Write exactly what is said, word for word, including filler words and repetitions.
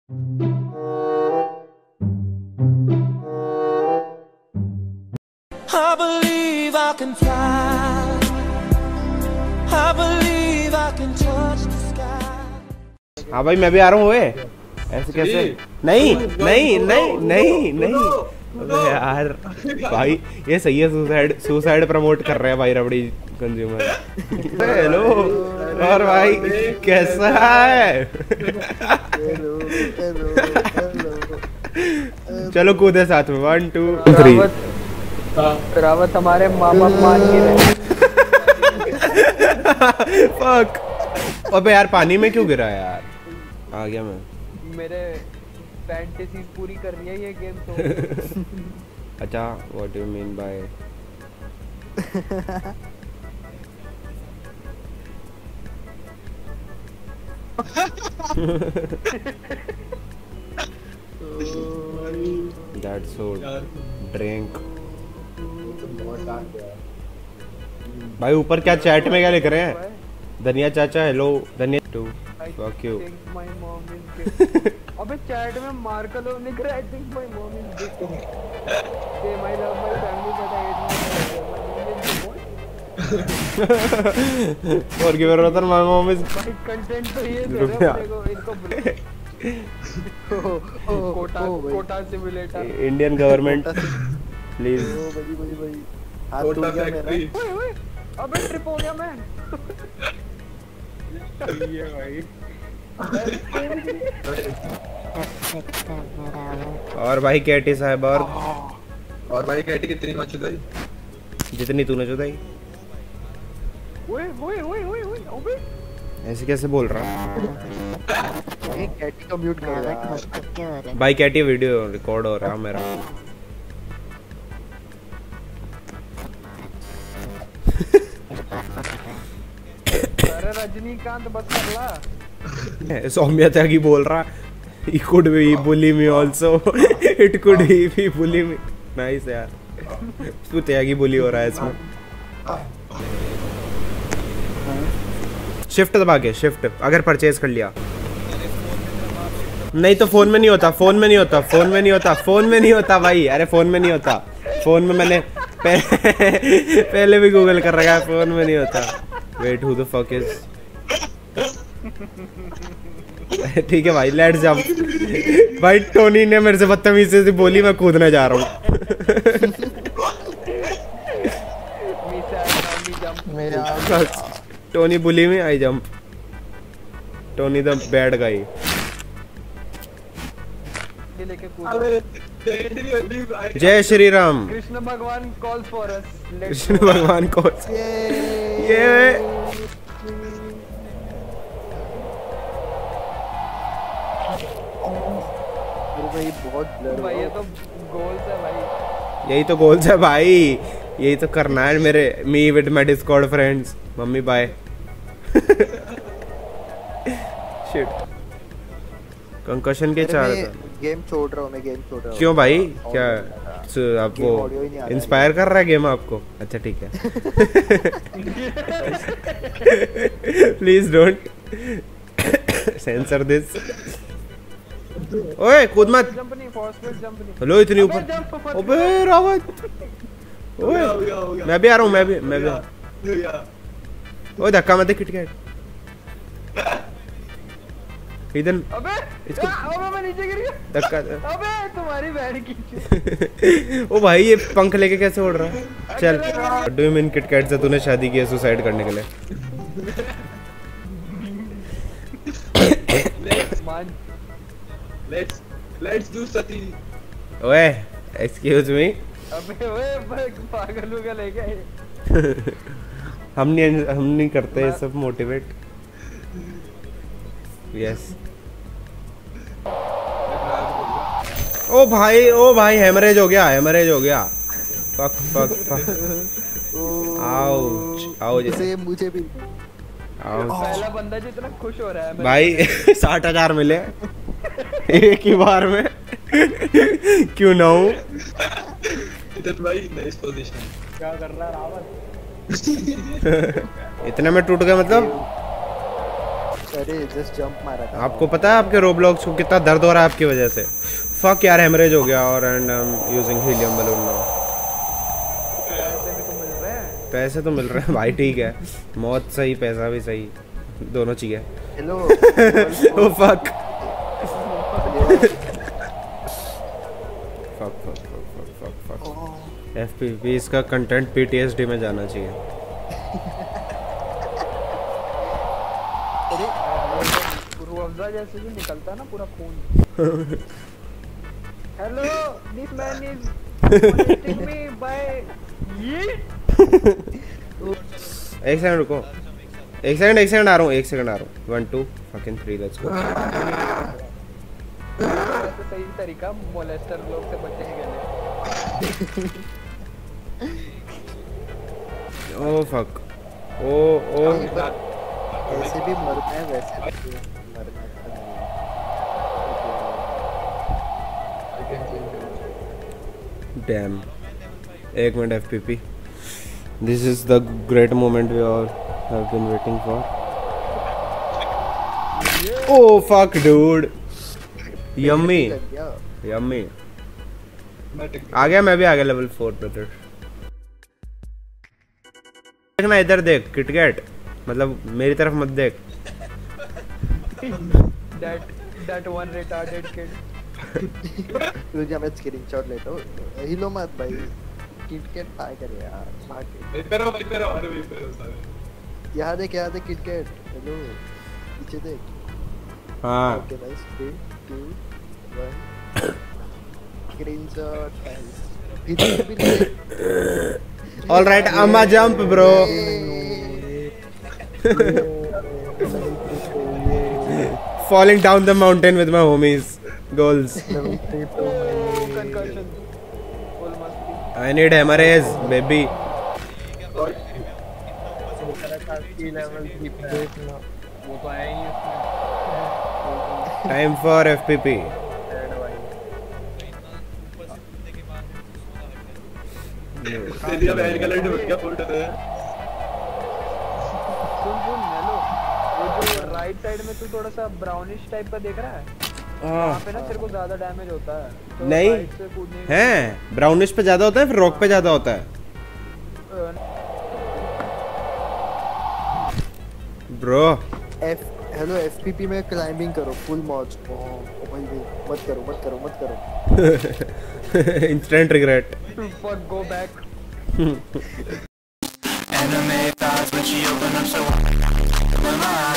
I believe I can fly. I believe I can touch the sky. हाँ भाई मैं भी आ रहा हूँ। ऐसे कैसे? नहीं नहीं नहीं नहीं नहीं अबे यार भाई ये सही है। सुसाइड सुसाइड प्रमोट कर रहे हैं भाई रबड़ी कंज्यूमर। हेलो और भाई कैसा है? चलो कूदे साथ में। One two three. रावत हमारे माँ बाप मान के रहे। फक। अबे यार पानी में क्यों गिरा यार? आ गया मैं। मेरे फैंटेसीज पूरी कर रही है ये गेम तो। अच्छा what do you mean by? That's so drink. भाई ऊपर क्या चैट में क्या लिख रहे हैं? धनिया चाचा hello Dhaniya to fuck you. अबे चैट में मार्कलो लिख रहा है I think my mom is did से my love my family but I hate my और गिव रतन माय मॉम इज कंटेंट तो ये दे रहे हैं देखो इनको Kota Kota simulator Indian government please. ओ भाई भाई भाई हाथ टूट गया मेरा। ओए ओए अबे ट्रिप हो गया मैं। ये भाई और भाई कैटी साहब और और भाई कैटी कितनी मच चुदाई? जितनी तूने चुदाई। ओए ओए ओए ओए ओए अबे ऐसे कैसे बोल रहा है? एक कैटी को म्यूट कर रहा भाई कैटी वीडियो रिकॉर्ड हो रहा है मेरा। अरे रजनीकांत बस कर ला। सौम्या त्यागी बोल रहा he could be bully me also it could he be bully me nice यार। तू त्यागी बुली हो रहा है इसमें। शिफ्ट दबा के शिफ्ट अगर परचेज कर लिया। नहीं तो फोन में नहीं होता फोन में नहीं होता फोन में नहीं होता फोन में नहीं होता भाई। अरे फोन में नहीं होता फोन में मैंने पह, पहले भी गूगल कर रखा है फोन में नहीं होता। Wait who the fuck is. ठीक है भाई लेट्स जंप। भाई टोनी ने मेरे से बदतमीजी से बोली मैं कूदने जा रहा हूँ। टोनी बुली में I jump. Tony the bad guy. जय श्री राम। कृष्ण भगवान कॉल्स फॉर अस। कृष्ण भगवान कॉल्स। ये भाई बहुत ब्लर भाई ये तो गोल्स है भाई। यही तो गोल्स है भाई। यही तो करना है मेरे me with my Discord friends. मम्मी बाय। शिट कंकशन के चार गेम छोड़ रहा हूँ मैं गेम छोड़ रहा हूँ। क्यों भाई क्या आप वो इंस्पायर कर रहा है गेम आपको? अच्छा ठीक है। Please don't censor this. ओए कूद मत। जंप नहीं फॉरवर्ड जंप नहीं। हेलो इतनी ऊपर। अबे रावत ओए मैं भी आ रहा हूँ मैं भी मैं भी। ओए धक्का मत दे किटकैट इधर। अबे इसको अबे मैं नीचे गिर गया। धक्का। अबे तुम्हारी बहन की। ओ भाई ये पंख लेके कैसे उड़ रहा है? चल डू यू मीन किटकैट से तूने शादी की है सुसाइड करने के लिए? Let's let's do sati. ओए एक्सक्यूज मी। अबे ओए पागल हो गया लेके। हम नहीं हम नहीं करते ये सब मोटिवेट। यस ओ भाई ओ भाई हेमरेज हो गया हेमरेज हो गया। Fuck fuck fuck. Ouch ouch. जैसे मुझे भी आउच। पहला बंदा जितना खुश हो रहा है भाई साठ हजार मिले एक ही बार में। क्यों ना हूँ भाई नाइस पोजीशन। क्या कर रहा है रावत? इतने में टूट गया मतलब? अरे जस्ट जंप मारा था। आपको पता है आपके रोब्लॉक्स को कितना दर्द हो रहा है आपकी वजह से? फक यार, हेमरेज हो गया और and I am using helium balloon now. पैसे भी तो मिल रहे हैं। पैसे तो मिल रहे हैं भाई, ठीक है। मौत सही, पैसा भी सही, दोनों चाहिए। Hello oh fuck fuck fuck fuck fuck fuck FPP इसका कंटेंट पीटीएसडी में जाना चाहिए। अरे रूह अफ़ज़ा जैसे भी निकलता है ना पूरा खून। Hello, this man is molesting me by ये। एक सेकंड रुको, एक सेकंड एक सेकंड आ रहा हूँ, एक सेकंड आ रहा हूँ। One two fucking three, let's go. ऐसे सही तरीका मोलेस्टर लोग से बचने के लिए। ओ फक, ओ ओ ऐसे भी मरना है, वैसे भी मरना है। डैम, एक minute FPP, this is the great moment we all have been waiting for. Oh fuck dude, yummy yummy. आ गया, मैं भी आ गया लेवल फोर ब्रदर। देखना इधर देख, किटकैट, मतलब मेरी तरफ मत देख। That that one retarded kid. रुझा मैं स्क्रीनशॉट लेता हूँ। हिलो मत भाई, किटकैट पाए कर यार, भाग के। वेट करो वेट करो, अरे वेट करो सारे। यहाँ देख, यहाँ देख किटकैट। हेलो, पीछे देख। हाँ okay nice, three two one screenshot guys. इधर भी देख। ऑल राइट, अम्मा jump bro. Falling down the mountain with my homies. Goals. Concussion. Full must be. I need hemorrhage, baby. level की प्लेट ना वो तो है ही इसमें। Time for F P P. तेरी अब एयर कलर ढूंढ क्या फोल्डर है? सुन सुन हेलो, वो जो राइट साइड में तू थोड़ा सा ब्राउनिश टाइप का देख रहा है, वहाँ पे ना तेरे को ज्यादा डैमेज होता है तो नहीं right से कूदने की- हैं, ब्राउनिश पे ज्यादा होता है, फिर रॉक पे ज्यादा होता है ब्रो। एफ हेलो एफपीपी में क्लाइंबिंग करो फुल मॉड्स। ओ भाई भाई मत करो मत करो मत करो। Instant regret. fuck go back. Anime thoughts when she opened up so wide.